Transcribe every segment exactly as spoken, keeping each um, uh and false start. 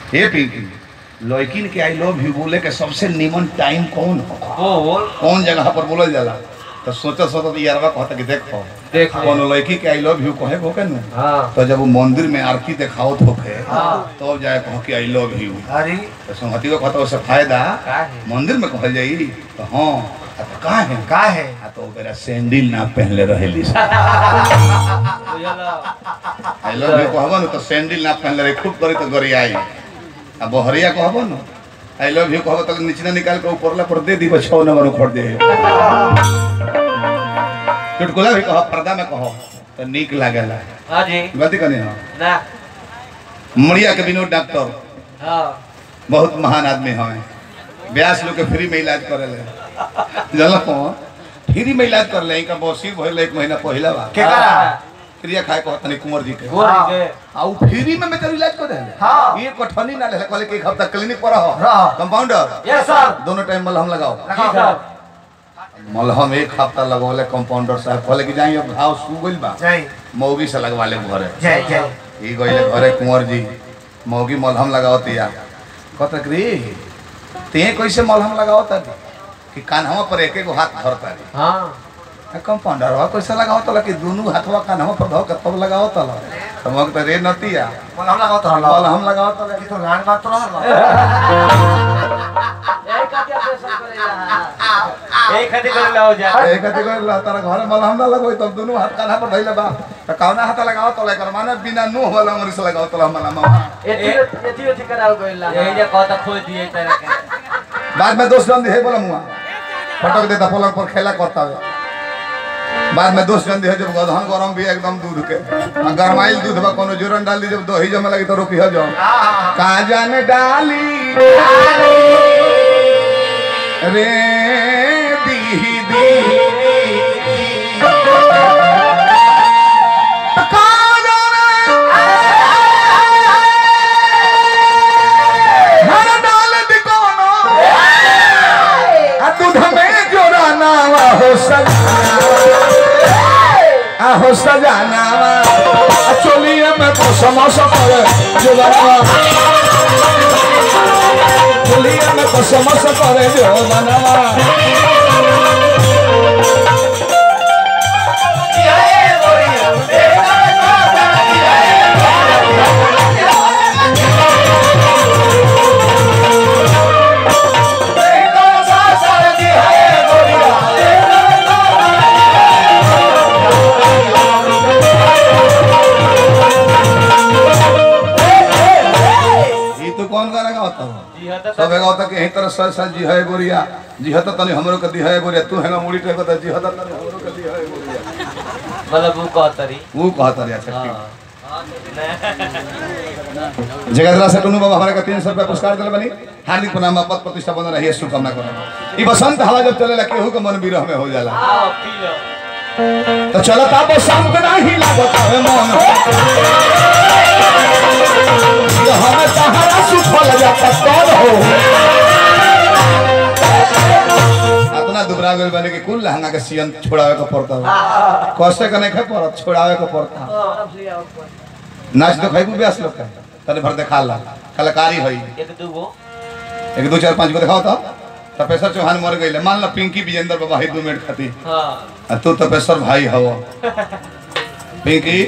हे पिंकी लड़किन के आई लव यू बोले के सबसे निमन टाइम कौन हो कौन जगह पर बोलल जाला तो सोचा सोचा तो यारवा कहता कि देखो देख कौन लड़की के आई लव यू कहे हो के न हां तो जब वो मंदिर में आरती दिखाओ तो के हां तो जाए कहो कि आई लव यू अरे तो संगति को कहता उससे फायदा मंदिर में कहल जाई तो हां अब का है का है आ तो मेरा सैंडल ना पहनले रहेली आई लव यू कहबो न तो सैंडल ना पहनले रहे खूब करी तो गरी आई अब बहरिया कहबो न आई लव यू कहबो तो नीचे निकाल के ऊपरला पर दे दी छह नंबर उखड़ दे चुटकुला भी कहो पर्दा में कहो तो नीक लागेला हां जी गलती कनी हो ना मड़िया के विनोद डॉक्टर हां बहुत महान आदमी हमें ब्यास लोग के फ्री में इलाज करेले जानला को फ्री में इलाज कर ले का बसीर भइल एक महीना पहिला बा के करा क्रिया खाए को तनी कुंवर जी के कुंवर जी के आ फ्री में में तेरे इलाज कर दे हां ये कठनी ना ले कहले कि एक हफ्ता क्लिनिक पर हो कंपाउंडर यस सर दोनों टाइम मलहम लगाओ लगाओ सर मलहम एक हफ्ता लगवाले कंपाउंडर साहब कहले कि जाई अब घाव सू गइल बा जय मौगी से लगवा ले घरे जय जय ई गइले घरे कुंवर जी मौगी मलहम लगावतिया कहत रे ते कैसे मलहम लगावता कि कान्हवा पर एक एक हाथ धरता रे हां कंपाउंडरवा कैसे लगावता ला कि दोनों हाथवा कान्हवा पर धर के तब लगावता ला तो मग त रे नतिया मलहम लगावत रहल मलहम लगावता ला कि तो गान बात रहल यही खातिर ऑपरेशन करेला यही खातिर करेला हो जा एक कति गइल तारा घर मलहम ना लगोई तब दोनों हाथ कान्हा पर धइले बा त कौना हाथ लगावता ला कर माने बिना नो वाला मरी से लगावता ला मलहम एती एती एती कराल गइला यही जे कहता खोज दिए तेरे के बाद में दोस्त जन है बोला मुआ फटक देता पलंग पर खेला करता है बाद में दोस्त जन है जब गधन गरम भी एकदम दूध के गरमाइल दूध बा कोनो जोरन डाल दी जब दही जमे लगी तो रोकी हो जाओ का जाने डाली रे दी दी हो सजाना चोलिए में तो समोसा करे जो बनावा चोलिए में तो समोसा करे जो बनावा सब एगो तक यही तरह सर सर जी है गोरिया जी हत तने हमरो के दी है गोरिया तू हैगा मुड़ी टे कहता जी हत तने हमरो के दी है गोरिया मतलब वो कहतरी वो कहतरी अच्छा ठीक जगदरा से टुनु बाबा हमारे का तीन सौ रुपया पुरस्कार दिल बनी हार्दिक प्रणाम पद प्रतिष्ठा बन रही है शुभकामना करो ई बसंत हवा जब चलेला केहू के मन विरह में हो जाला हां पी लो तो चलत आप शाम के नहीं लागत है मन हमें सहारा सुफल जाता कौन हो इतना दुबरा गइल बने कि कुल लहंगा के सियन छोड़ावे का पड़ता है कष्ट का नहीं खे पड़त छोड़ावे का पड़ता है नाच तो खइबू ब्यास लोग का तने भर देखा ला कलाकारी होई एक दो गो एक दो चार पांच गो दिखाओ तो तपेश्वर चौहान मर गइले मान ला पिंकी विजेंद्र बाबा ही दो मिनट खाती हां तू तपेश्वर भाई हवो पिंकी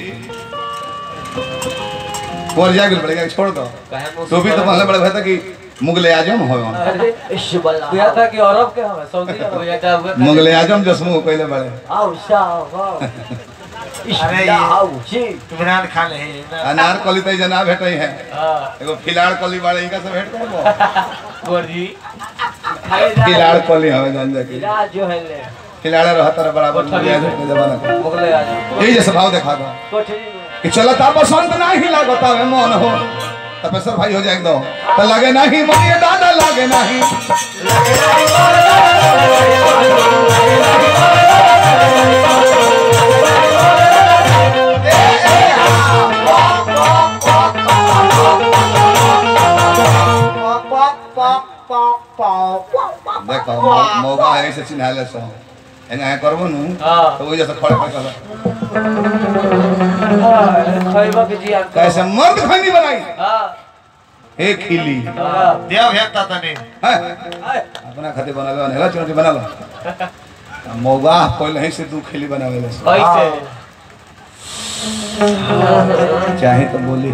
और जाके पड़ेगा छोड़ दो तो भी तो पहले बड़े भाई था कि मुगले आजम हो अरे इशबल्ला हुआ था कि अरब के हमें सऊदी का हुआ था मुगले आजम जसमू पहले बड़े आओ शाह अरे आओ जी इमरान खान है अनार कली तई जना भेटई है हां एगो फिलाड़ कली बाड़े इनका से भेट करबो गोरजी फिलाड़ कली हमें जान जा के फिलाड़ जो है ले फिलाड़ रहता रे बराबर मुगले आजम यही जैसे भाव दिखा दो कोठरी कि चलता बसंत नहीं लागता है मन हो तपेश्वर भाई हो जाए एकदम तो लगे नहीं मोये दादा लगे नहीं लगे नहीं देखो मौका है ऐसे चिन्हा ले सो एंगा करबो नु तो वो जैसे खड़े खड़े कर खइबा के जी कैसे मर्द खैनी बनाई हां हे खिली देव घेता तने अपना खाते बना लो नेला चुनौती बना लो मौगा पहले ही से दू खिली बनावे ले कैसे चाहे तो बोली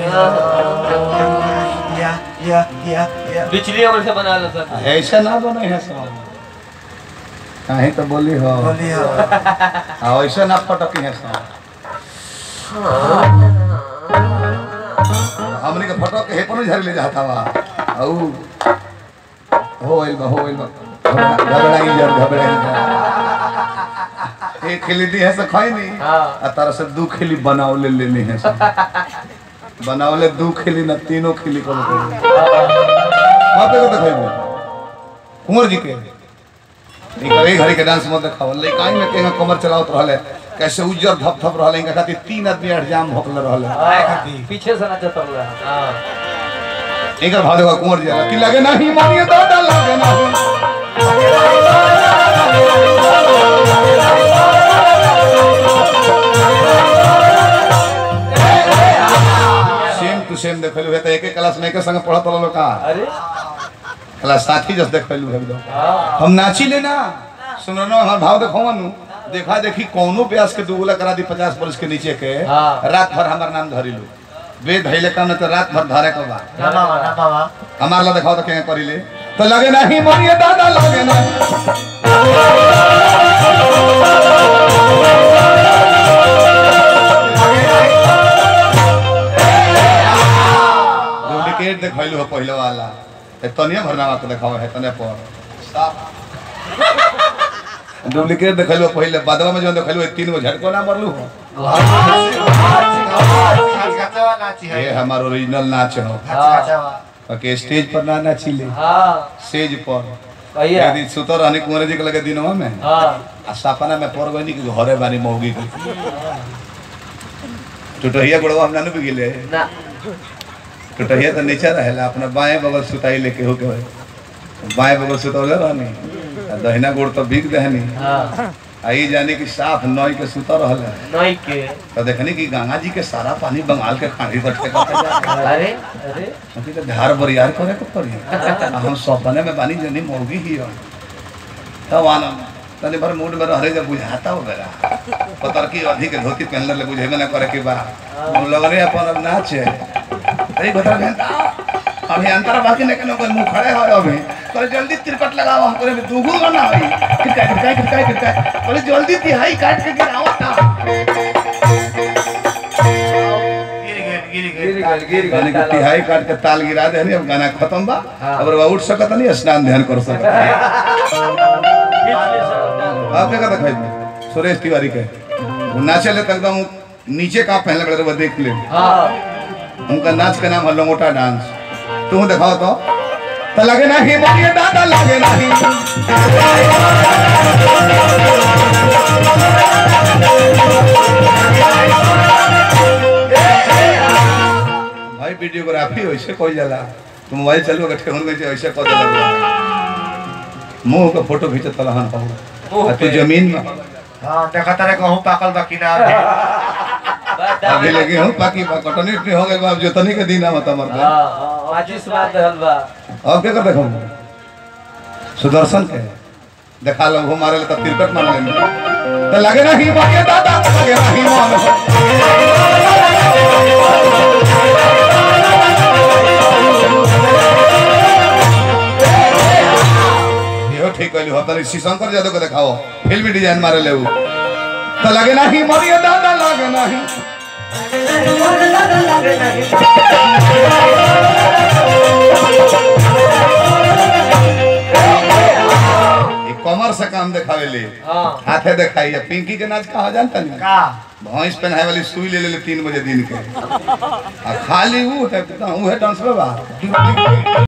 या या या या बिचली उम्र से बना लो सर ऐसा ना बने है सब चाहे तो बोली हो बोली हो आ ऐसा ना पटकी है सब हमने के फोटो के हेपनो झर ले जाता वा औ हो एल हो एल घबराई जर घबराई एक खिली दी है से खाई नहीं आ तारा से दू खिली बनाव ले लेनी है सब बनाव ले दू खिली ना तीनों खिली को आपे को दिखाइबो कुंवर जी के ई करे घरी के डांस मत देखाव ले काई में केना कमर चलावत रहले कैसे उज्जर धप धप रहले इनका खातिर तीन आदमी एग्जाम भोकले रहले पीछे से ना चतल रहा हां एकर भाव देखो कुंवर जी कि लगे नहीं मानिए दादा लगे नहीं सेम टू सेम देखलु है त एक एक क्लास में के संग पढ़त रहलो का अरे क्लास साथी जस देखलु है एकदम हम नाची लेना सुनो ना हमर भाव देखो मनु देखा देखी कौनो ब्यास के दुगुला करा दी पचास पुलिस के नीचे के रात भर हमर नाम धरिलु वे धैले काम त रात भर धारे के बा ना बाबा ना बाबा हमार ला दिखाओ तो के करिले तो लगे नहीं मानिए दादा लगे ना डुप्लीकेट देखैलु हो पहले वाला ए तनिया भरनावा के दिखाओ है तने पर साफ डुप्लीकेट देखैलु पहले बादवा में जो देखैलु तीन गो झटको ना मरलु हो घाचवा नाची है ये हमार ओरिजिनल नाच हो घाचवा के स्टेज पर ना नाचिले हां स्टेज पर भैया यदि सुतर रहने कुंवर जी के लगे दिनवा में हां आ सपना में पर गनी के घरे बानी मौगी के टुटहिया गोड़वा हम नानु बिगिले ना टुटहिया तो नीचे रहेला अपना बाएं बगल सुताई लेके हो के बाएं बगल सुतौले रहनी दहिना गोड़ तो बिग दहनी हां आई जाने की साफ नई के सुता रहल नई के तो देखनी कि गंगा जी के सारा पानी बंगाल के खाड़ी पर के करते जा अरे अरे अभी तो धार बरियार करे के पड़ी हम सपने में पानी जनी मौगी ही हो तब आना तने भर मूड में रहले जब बुझाता हो बेरा पतर की अधिक धोती पहनले ले बुझे में ना करे के बा हम लगने अपन अब नाच है ए बता घंटा अभी अंतर बाकी ने केनो कोई मुंह खड़े हो अभी करे जल्दी तिरकट लगाओ हम करे दूगु ना होई किरका किरका किरका किरका करे जल्दी तिहाई काट के गिराओ ता गिर गए गिर गए गिर गल गिर गाने के तिहाई काट के ताल गिरा देनी अब गाना खत्म बा अब रवा उठ सकत नहीं स्नान ध्यान कर सकत आप क्या दिखाई दे सुरेश तिवारी के वो नाचे ले एकदम नीचे का पहले बड़े वो देख ले हां उनका नाच का नाम है लंगोटा डांस तू दिखाओ तो तो लगे नहीं बोलिए दादा लगे नहीं भाई वीडियोग्राफी वैसे कोई जाला तुम मोबाइल चलो के ठेहुन में ऐसे कह देला मुंह का फोटो खींचत रहन पाऊ तू जमीन में हां देखा तारे कहूं पाकल बाकी ना अभी लगे हूं बाकी कटनी नहीं हो गए बाप जोतनी के दिन मत मर गए हां आज इस बात रहल बा अब क्या कर देखो सुदर्शन के देखा लो वो मारे तो तिरकट मार लेने तो लगे ना ही बाकी दादा लगे ना ही मान यो ठीक कहली हो तनी शंकर यादव को दिखाओ फिल्मी डिजाइन मारे ले तो लगे ना ही मारिए दादा लगे ना ही कमर से काम दिखावे ले हाथे दिखाई पिंकी के नाच कहा जानता नहीं का भैंस पहनाए वाली सुई ले ले तीन बजे दिन के आ खाली वो है वो है डांस में बा